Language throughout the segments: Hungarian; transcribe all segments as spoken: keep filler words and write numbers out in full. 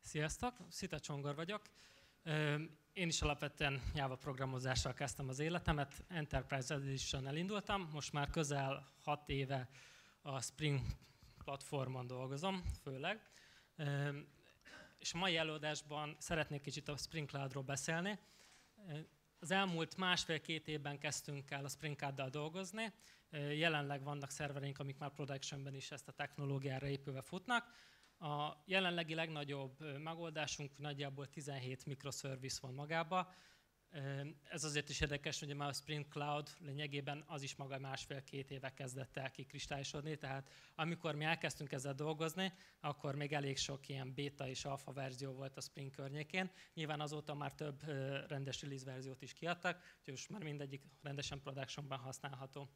Sziasztok, Szita Csongor vagyok. Én is alapvetően Java programozással kezdtem az életemet, Enterprise Edition elindultam, most már közel hat éve a Spring platformon dolgozom, főleg. És a mai előadásban szeretnék kicsit a Spring Cloudról beszélni. Az elmúlt másfél-két évben kezdtünk el a Spring Cloud-dal dolgozni. Jelenleg vannak szervereink, amik már productionben is ezt a technológiára épülve futnak. A jelenlegi legnagyobb megoldásunk nagyjából tizenhét microservice van magába. Ez azért is érdekes, hogy már a Spring Cloud lényegében az is maga másfél-két éve kezdett el kikristályosodni, tehát amikor mi elkezdtünk ezzel dolgozni, akkor még elég sok ilyen beta és alfa verzió volt a Spring környékén. Nyilván azóta már több rendes release verziót is kiadtak, úgyhogy most már mindegyik rendesen productionban használható.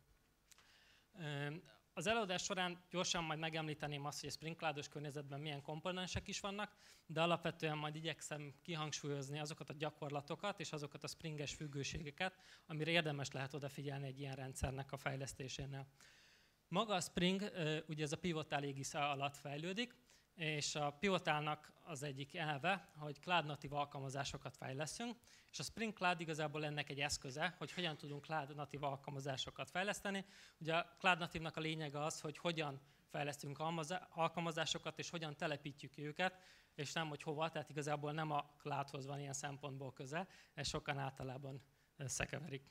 Az előadás során gyorsan majd megemlíteném azt, hogy a Spring Cloud-os környezetben milyen komponensek is vannak, de alapvetően majd igyekszem kihangsúlyozni azokat a gyakorlatokat és azokat a Springes függőségeket, amire érdemes lehet odafigyelni egy ilyen rendszernek a fejlesztésénél. Maga a Spring, ugye ez a Pivotal égisze alatt fejlődik, és a Pivotalnak az egyik elve, hogy Cloud natív alkalmazásokat fejleszünk, és a Spring Cloud igazából ennek egy eszköze, hogy hogyan tudunk Cloud natív alkalmazásokat fejleszteni. Ugye a Cloud natívnak a lényege az, hogy hogyan fejlesztünk alkalmazásokat, és hogyan telepítjük őket, és nem, hogy hova, tehát igazából nem a Cloudhoz van ilyen szempontból köze, ez sokan általában összekeverik.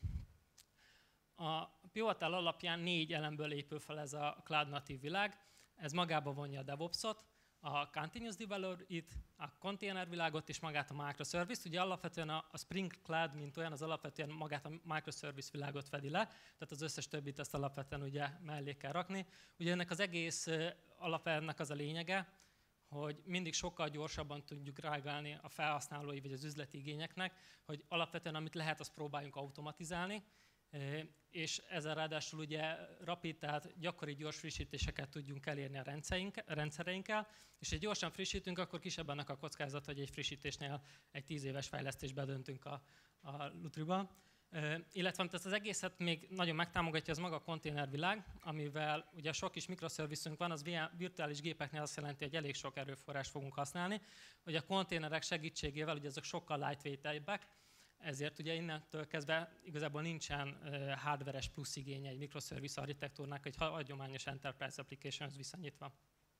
A Pivotal alapján négy elemből épül fel ez a Cloud natív világ, ez magába vonja a DevOps-ot, a Continuous Delivery-t, a konténervilágot és magát a microservice-t. Ugye alapvetően a Spring Cloud, mint olyan, az alapvetően magát a microservice világot fedi le, tehát az összes többit azt alapvetően ugye mellé kell rakni. Ugye ennek az egész alapvetően az a lényege, hogy mindig sokkal gyorsabban tudjuk reagálni a felhasználói vagy az üzleti igényeknek, hogy alapvetően amit lehet, azt próbáljunk automatizálni, és ezzel ráadásul ugye rapid, tehát gyakori gyors frissítéseket tudjunk elérni a rendszereinkkel, és ha gyorsan frissítünk, akkor kisebb annak a kockázat, hogy egy frissítésnél egy tíz éves fejlesztésbe döntünk a, a lutriba. Illetve amit az egészet még nagyon megtámogatja, az maga a konténervilág, amivel ugye sok kis mikroszervizünk van, az virtuális gépeknél azt jelenti, hogy elég sok erőforrást fogunk használni, hogy a konténerek segítségével ugye azok sokkal lightweight-ebbek, ezért ugye innentől kezdve igazából nincsen uh, hardveres plusz igénye egy microservice architektúrnak, egy hagyományos enterprise applicationhoz viszonyítva.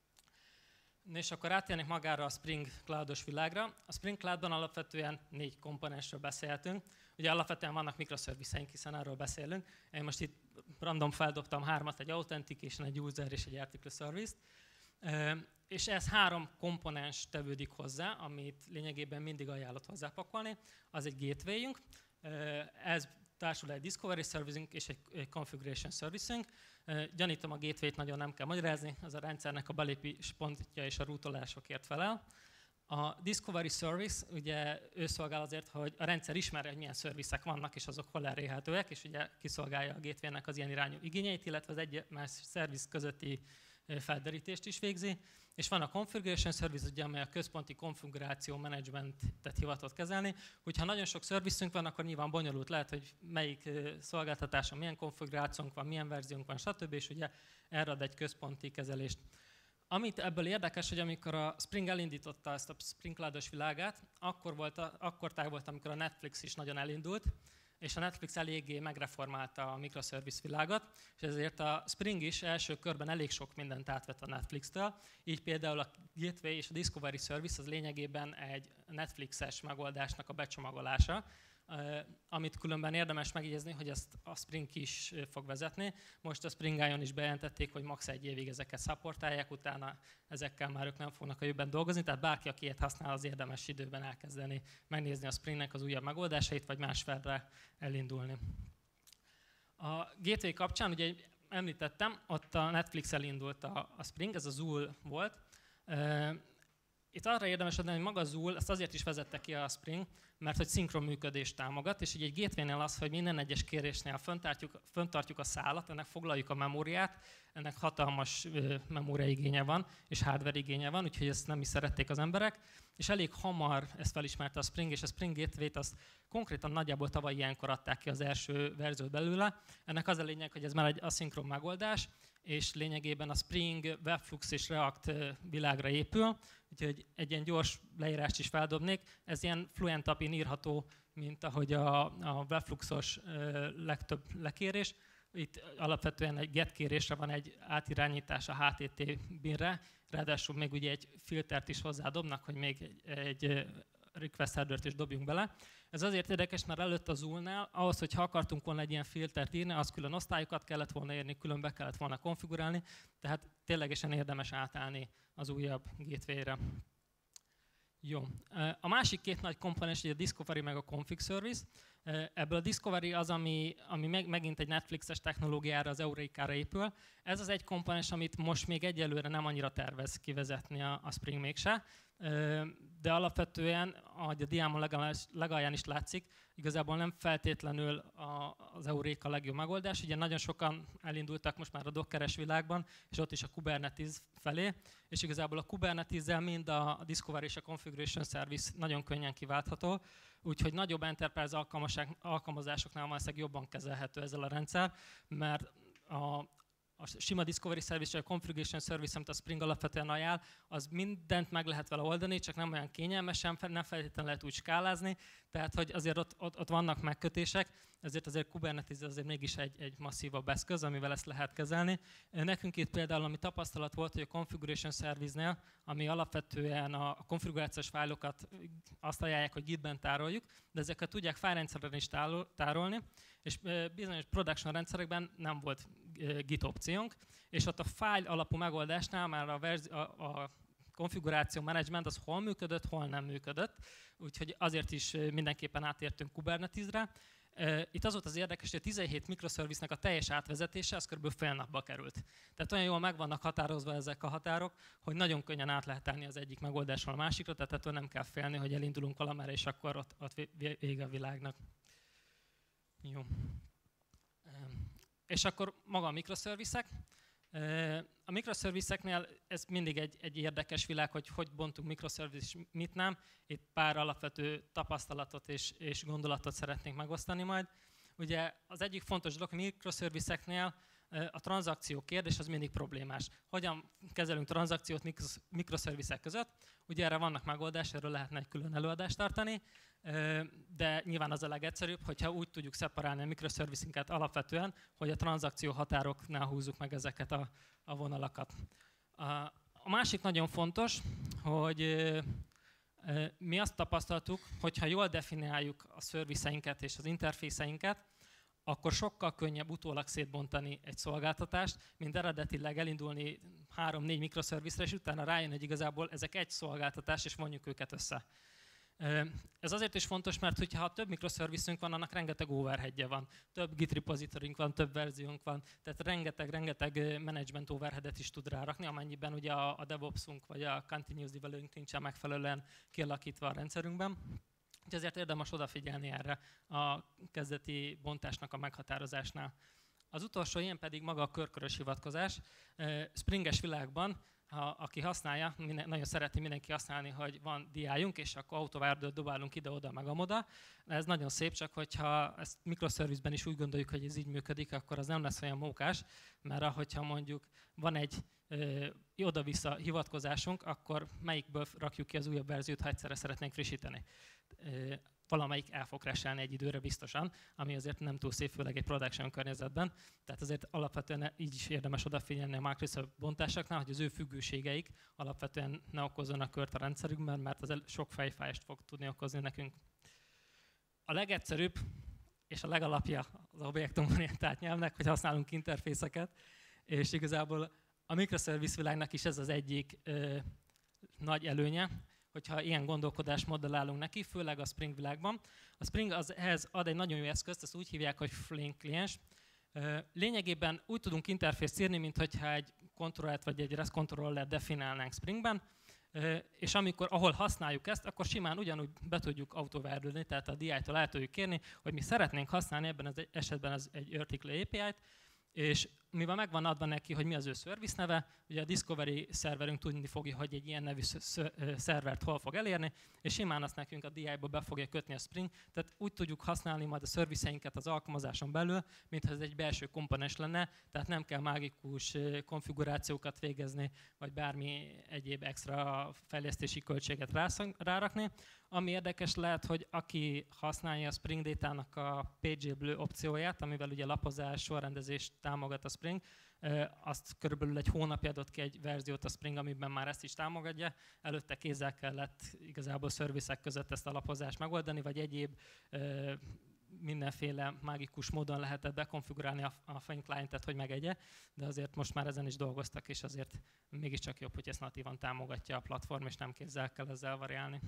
És akkor átérnék magára a Spring Cloud-os világra. A Spring Cloud-ban alapvetően négy komponensről beszéltünk. Ugye alapvetően vannak microserviceink, hiszen arról beszélünk. Én most itt random feldobtam hármat, egy authentication, egy user és egy article service-t. Uh, és ez három komponens tevődik hozzá, amit lényegében mindig ajánlott hozzápakolni. Az egy gateway-ünk, ez társul egy discovery service-ünk és egy configuration service-ünk. Gyanítom, a gateway-t nagyon nem kell magyarázni, az a rendszernek a belépés pontja és a rútolásokért felel. A discovery service, ugye ő szolgál azért, hogy a rendszer ismerje, hogy milyen szervizek vannak, és azok hol elérhetőek, és ugye kiszolgálja a gateway-nek az ilyen irányú igényeit, illetve az egy más szerviz közötti felderítést is végzi, és van a Configuration Service, ugye, amely a központi konfiguráció managementet hivatott kezelni. Hogyha nagyon sok szervizünk van, akkor nyilván bonyolult lehet, hogy melyik szolgáltatáson milyen konfigurációnk van, milyen verziónk van, stb. És ugye erre ad egy központi kezelést. Amit ebből érdekes, hogy amikor a Spring elindította ezt a Spring Cloud-os világát, akkor, volt a, akkor táj volt, amikor a Netflix is nagyon elindult, és a Netflix eléggé megreformálta a microservice világot, és ezért a Spring is első körben elég sok mindent átvett a Netflix-től. Így például a Gateway és a Discovery Service az lényegében egy Netflixes megoldásnak a becsomagolása, amit különben érdemes megjegyezni, hogy ezt a Spring is fog vezetni. Most a Spring Ion is bejelentették, hogy max. Egy évig ezeket szapportálják, utána ezekkel már ők nem fognak a jövőben dolgozni, tehát bárki, aki ilyet használ, az érdemes időben elkezdeni megnézni a Springnek az újabb megoldásait, vagy másfelre elindulni. A Gateway kapcsán, ugye említettem, ott a Netflix elindult a, a Spring, ez a Zool volt. Itt arra érdemes adni, hogy maga Zool, ezt azért is vezette ki a Spring, mert hogy szinkron működést támogat, és így egy gateway-nél az, hogy minden egyes kérésnél föntartjuk, föntartjuk a szálat, ennek foglaljuk a memóriát, ennek hatalmas memóriaigénye van, és hardware igénye van, úgyhogy ezt nem is szerették az emberek, és elég hamar ezt felismerte a Spring, és a Spring Gateway-t azt konkrétan nagyjából tavaly ilyenkor adták ki az első verziót belőle. Ennek az a lényeg, hogy ez már egy aszinkron megoldás, és lényegében a Spring, Webflux és React világra épül, úgyhogy egy ilyen gyors leírást is feldobnék. Ez ilyen Fluent á pé in írható, mint ahogy a, a Webfluxos legtöbb lekérés. Itt alapvetően egy get kérésre van egy átirányítás a há té té binre, ráadásul még ugye egy filtert is hozzádobnak, hogy még egy, egy request headert is dobjunk bele. Ez azért érdekes, mert előtt az ulnál, ahhoz, hogy ha akartunk volna egy ilyen filtert írni, az külön osztályokat kellett volna írni, külön be kellett volna konfigurálni, tehát ténylegesen érdemes átállni az újabb gateway-re. Jó. A másik két nagy komponens, a Discovery meg a Config Service. Ebből a Discovery az, ami, ami meg, megint egy Netflixes technológiára, az Eureka-ra épül. Ez az egy komponens, amit most még egyelőre nem annyira tervez kivezetni a, a Spring mégse, de alapvetően, ahogy a diámon legalján is látszik, igazából nem feltétlenül a, az Eureka a legjobb megoldás. Ugye nagyon sokan elindultak most már a dockeres világban, és ott is a Kubernetes felé, és igazából a Kubernetes-zel mind a Discovery és a Configuration Service nagyon könnyen kiváltható, úgyhogy nagyobb enterprise alkalmazásoknál valószínűleg jobban kezelhető ezzel a rendszer, mert a a sima Discovery Service, vagy a Configuration Service, amit a Spring alapvetően ajánl, az mindent meg lehet vele oldani, csak nem olyan kényelmesen, nem feltétlenül lehet úgy skálázni, tehát hogy azért ott, ott, ott vannak megkötések, ezért azért Kubernetes azért mégis egy, egy masszívabb eszköz, amivel ezt lehet kezelni. Nekünk itt például, ami tapasztalat volt, hogy a Configuration Service-nél, ami alapvetően a, a konfigurációs fájlokat azt ajánlják, hogy Gitben tároljuk, de ezeket tudják fájlrendszeren is tárolni, és bizonyos production rendszerekben nem volt Git opciónk, és ott a file alapú megoldásnál már a, verzi- a, a konfiguráció management az hol működött, hol nem működött, úgyhogy azért is mindenképpen átértünk Kubernetesre. Itt az volt az érdekes, hogy a tizenhét microservice-nek a teljes átvezetése az kb. Fél napba került. Tehát olyan jól meg vannak határozva ezek a határok, hogy nagyon könnyen át lehet állni az egyik megoldásról a másikra, tehát ettől nem kell félni, hogy elindulunk valamerre, és akkor ott, ott vége a világnak. Jó. És akkor maga a mikroszervizek. A mikroszervizeknél ez mindig egy, egy érdekes világ, hogy hogy bontunk mikroszerviz és mit nem. Itt pár alapvető tapasztalatot és, és gondolatot szeretnénk megosztani majd. Ugye az egyik fontos dolog, hogy mikroszervizeknél a tranzakció kérdés az mindig problémás. Hogyan kezelünk tranzakciót mikroszervizek között? Ugye erre vannak megoldás, erről lehetne egy külön előadást tartani, de nyilván az a legegyszerűbb, hogyha úgy tudjuk szeparálni a mikroszervizinket alapvetően, hogy a tranzakció határoknál húzzuk meg ezeket a, a vonalakat. A másik nagyon fontos, hogy mi azt tapasztaltuk, hogyha jól definiáljuk a szervizeinket és az interfészeinket, akkor sokkal könnyebb utólag szétbontani egy szolgáltatást, mint eredetileg elindulni három-négy mikroszervizre, és utána rájön, hogy igazából ezek egy szolgáltatás, és vonjuk őket össze. Ez azért is fontos, mert hogyha több mikroszervizünk van, annak rengeteg overheadje van. Több Git repositorink van, több verziónk van, tehát rengeteg-rengeteg management overheadet is tud rárakni, amennyiben ugye a, a DevOpsunk vagy a Continuous Development nincsen megfelelően kialakítva a rendszerünkben. Úgyhogy ezért érdemes odafigyelni erre a kezdeti bontásnak a meghatározásnál. Az utolsó ilyen pedig maga a körkörös hivatkozás. Springes világban, ha, aki használja, minden, nagyon szereti mindenki használni, hogy van diájunk, és akkor autoverdőt dobálunk ide-oda, meg amoda. Ez nagyon szép, csak hogyha ezt mikroszervizben is úgy gondoljuk, hogy ez így működik, akkor az nem lesz olyan mókás, mert ahogyha mondjuk van egy ö, oda-vissza hivatkozásunk, akkor melyikből rakjuk ki az újabb verziót, ha egyszerre szeretnénk frissíteni. Ö, valamelyik el fog crashelni egy időre biztosan, ami azért nem túl szép, főleg egy production környezetben. Tehát azért alapvetően így is érdemes odafigyelni a microservice bontásoknál, hogy az ő függőségeik alapvetően ne okozzanak kört a rendszerünkben, mert az sok fejfájást fog tudni okozni nekünk. A legegyszerűbb és a legalapja az objektumorientált nyelvnek, hogy használunk interfészeket, és igazából a microservice világnak is ez az egyik ö, nagy előnye, hogyha ilyen gondolkodásmóddal állunk neki, főleg a Spring világban. A Spring az ehhez ad egy nagyon jó eszközt, ezt úgy hívják, hogy Flink kliens. Lényegében úgy tudunk interfészt írni, mintha egy kontrollert vagy egy REST controllert definiálnánk Springben, és amikor, ahol használjuk ezt, akkor simán ugyanúgy be tudjuk autoverdülni, tehát a dé i-től el tudjuk kérni, hogy mi szeretnénk használni ebben az esetben az egy Article á pé i-t, és mivel megvan adva neki, hogy mi az ő service neve, ugye a Discovery szerverünk tudni fogja, hogy egy ilyen nevű szervert hol fog elérni, és simán azt nekünk a dé i-ba be fogja kötni a Spring, tehát úgy tudjuk használni majd a szerviceinket az alkalmazáson belül, mintha ez egy belső komponens lenne, tehát nem kell mágikus konfigurációkat végezni, vagy bármi egyéb extra fejlesztési költséget rárakni. Ami érdekes lehet, hogy aki használja a Spring Data-nak a Pageable opcióját, amivel ugye lapozás, sorrendezést támogat a Spring, azt körülbelül egy hónapja adott ki egy verziót a Spring, amiben már ezt is támogatja. Előtte kézzel kellett igazából szervizek között ezt a lapozást megoldani, vagy egyéb mindenféle mágikus módon lehetett bekonfigurálni a, a Fin clientet, hogy megegye, de azért most már ezen is dolgoztak, és azért mégiscsak jobb, hogy ezt natívan támogatja a platform, és nem kézzel kell ezzel variálni.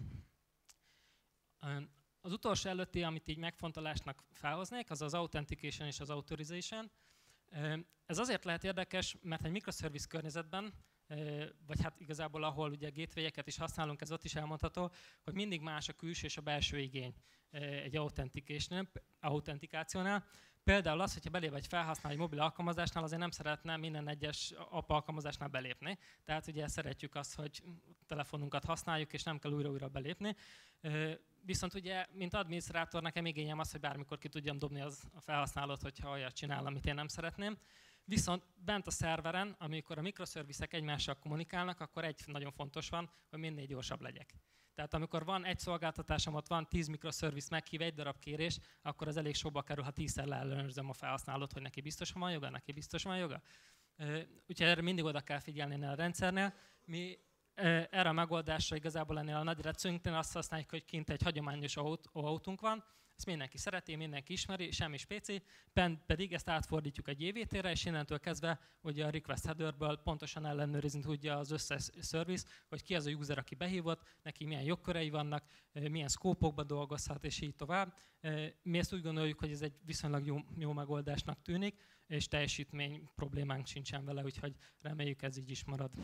Az utolsó előtti, amit így megfontolásnak felhoznék, az az Authentication és az Authorization. Ez azért lehet érdekes, mert egy microservice környezetben, vagy hát igazából ahol ugye gateway-eket is használunk, ez ott is elmondható, hogy mindig más a külső és a belső igény egy autentikációnál. Például az, hogyha belép egy felhasználó egy mobil alkalmazásnál, azért nem szeretne minden egyes app alkalmazásnál belépni. Tehát ugye szeretjük azt, hogy telefonunkat használjuk, és nem kell újra-újra belépni. Viszont ugye, mint adminisztrátor, nekem igényem az, hogy bármikor ki tudjam dobni az a felhasználót, hogyha olyat csinál, amit én nem szeretném. Viszont bent a szerveren, amikor a mikroszervizek egymással kommunikálnak, akkor egy nagyon fontos van, hogy minél gyorsabb legyek. Tehát amikor van egy szolgáltatásom, ott van tíz mikroszerviz meghív egy darab kérés, akkor az elég sokba kerül, ha tízszer leellenőrzöm a felhasználót, hogy neki biztos van joga, neki biztos van joga. Úgyhogy erre mindig oda kell figyelni a rendszernél. Mi erre a megoldásra igazából ennél a nagy recünknél azt használjuk, hogy kint egy hagyományos autónk van, ezt mindenki szereti, mindenki ismeri, semmi spéci, pedig ezt átfordítjuk egy jé vé té-re, és innentől kezdve ugye a request headerből pontosan ellenőrizni tudja az összes service, hogy ki az a user, aki behívott, neki milyen jogkörei vannak, milyen szkópokban dolgozhat, és így tovább. Mi ezt úgy gondoljuk, hogy ez egy viszonylag jó, jó megoldásnak tűnik, és teljesítmény problémánk sincsen vele, úgyhogy reméljük ez így is marad.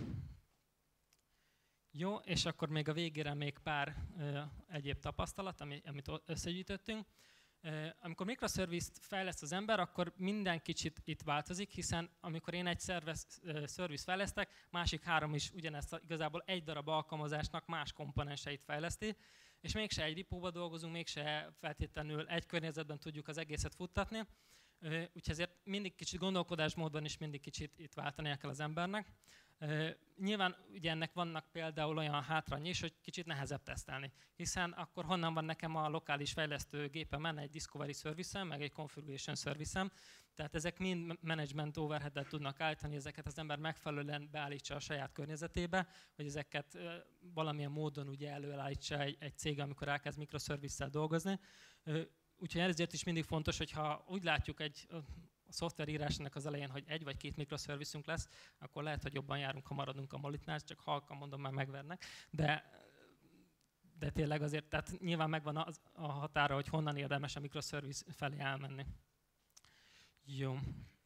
Jó, és akkor még a végére még pár uh, egyéb tapasztalat, ami, amit összegyűjtöttünk. Uh, amikor microservice-t fejleszt az ember, akkor minden kicsit itt változik, hiszen amikor én egy service fejlesztek, másik három is ugyanezt igazából egy darab alkalmazásnak más komponenseit fejleszti, és mégse egy ripóba dolgozunk, mégse feltétlenül egy környezetben tudjuk az egészet futtatni. Uh, úgyhogy ezért mindig kicsit gondolkodásmódban is mindig kicsit itt váltania kell az embernek. Uh, nyilván ugye ennek vannak például olyan hátrányai is, hogy kicsit nehezebb tesztelni, hiszen akkor honnan van nekem a lokális fejlesztő gépemen egy Discovery service-em, meg egy Configuration service-em, tehát ezek mind management overhead-et tudnak állítani, ezeket az ember megfelelően beállítsa a saját környezetébe, hogy ezeket uh, valamilyen módon ugye előállítsa egy, egy cég, amikor elkezd microservice-szel dolgozni. Uh, úgyhogy ezért is mindig fontos, hogyha úgy látjuk egy uh, a szoftverírásnak az elején, hogy egy vagy két mikroszervizünk lesz, akkor lehet, hogy jobban járunk, ha maradunk a molitnál, csak halkan mondom, már megvernek. De, de tényleg azért, tehát nyilván megvan az, a határa, hogy honnan érdemes a mikroszerviz felé elmenni. Jó.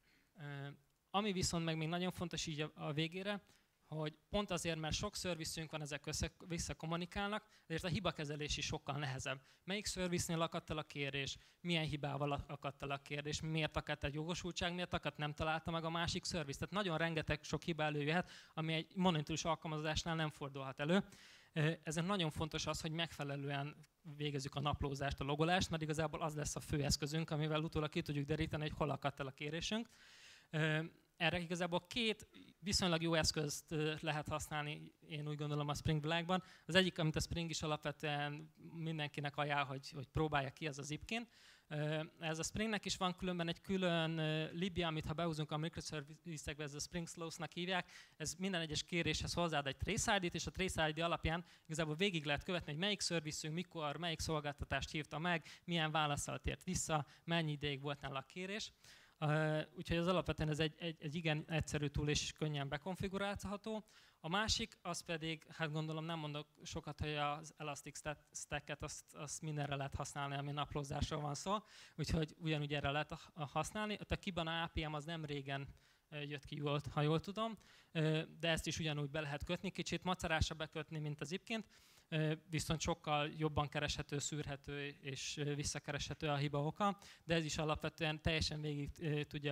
Ami viszont meg még nagyon fontos így a, a végére, hogy pont azért, mert sok szervizünk van, ezek össze, visszakommunikálnak, ezért a hibakezelés is sokkal nehezebb. Melyik szerviznél akadt el a kérés, milyen hibával akadt el a kérdés, miért akadt egy jogosultság, miért akadt nem találta meg a másik szerviz. Tehát nagyon rengeteg sok hiba előjöhet, ami egy monitorus alkalmazásnál nem fordulhat elő. Ezen nagyon fontos az, hogy megfelelően végezzük a naplózást, a logolást, mert igazából az lesz a fő eszközünk, amivel utólag ki tudjuk deríteni, hogy hol akadt el a kérésünk. Erre igazából két viszonylag jó eszközt lehet használni, én úgy gondolom a Spring világban. Az egyik, amit a Spring is alapvetően mindenkinek ajánl, hogy, hogy próbálja ki, az a Zipkin. Ez a Springnek is van különben egy külön libje, amit ha behúzunk a microservice-ekbe, ez a Spring Slows-nak hívják. Ez minden egyes kéréshez hozzáad egy Trace i dét, és a Trace i dé alapján igazából végig lehet követni, hogy melyik szervizünk, mikor, melyik szolgáltatást hívta meg, milyen válaszsal tért vissza, mennyi ideig volt nála a kérés. Uh, úgyhogy az alapvetően ez egy, egy, egy igen egyszerű tool és könnyen bekonfigurálható. A másik, az pedig, hát gondolom nem mondok sokat, hogy az Elastic Stack-et azt, azt mindenre lehet használni, ami naplózásról van szó, úgyhogy ugyanúgy erre lehet használni. A Kibana á pé em az nem régen jött ki, ha jól tudom, de ezt is ugyanúgy be lehet kötni, kicsit macerásra bekötni, mint az Zipkint, viszont sokkal jobban kereshető, szűrhető és visszakereshető a hiba oka, de ez is alapvetően teljesen végig tudja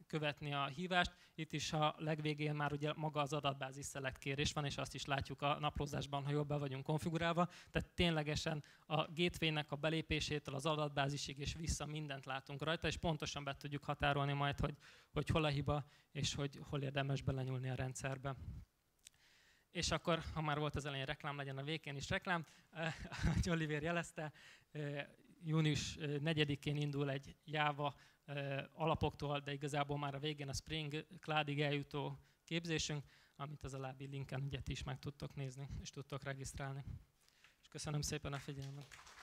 követni a hívást. Itt is a legvégén már ugye maga az adatbázis select kérés van, és azt is látjuk a naplózásban, ha jól be vagyunk konfigurálva. Tehát ténylegesen a gateway-nek a belépésétől az adatbázisig és vissza mindent látunk rajta, és pontosan be tudjuk határolni majd, hogy, hogy hol a hiba, és hogy hol érdemes belenyúlni a rendszerbe. És akkor, ha már volt az elején reklám, legyen a végén is reklám. Ahogy Oliver jelezte, június negyedikén indul egy Java alapoktól, de igazából már a végén a Spring Cloudig eljutó képzésünk, amit az alábbi linken ugye is meg tudtok nézni, és tudtok regisztrálni. És köszönöm szépen a figyelmet.